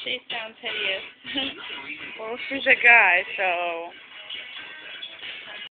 She sounds hideous. Well, she's a guy, so...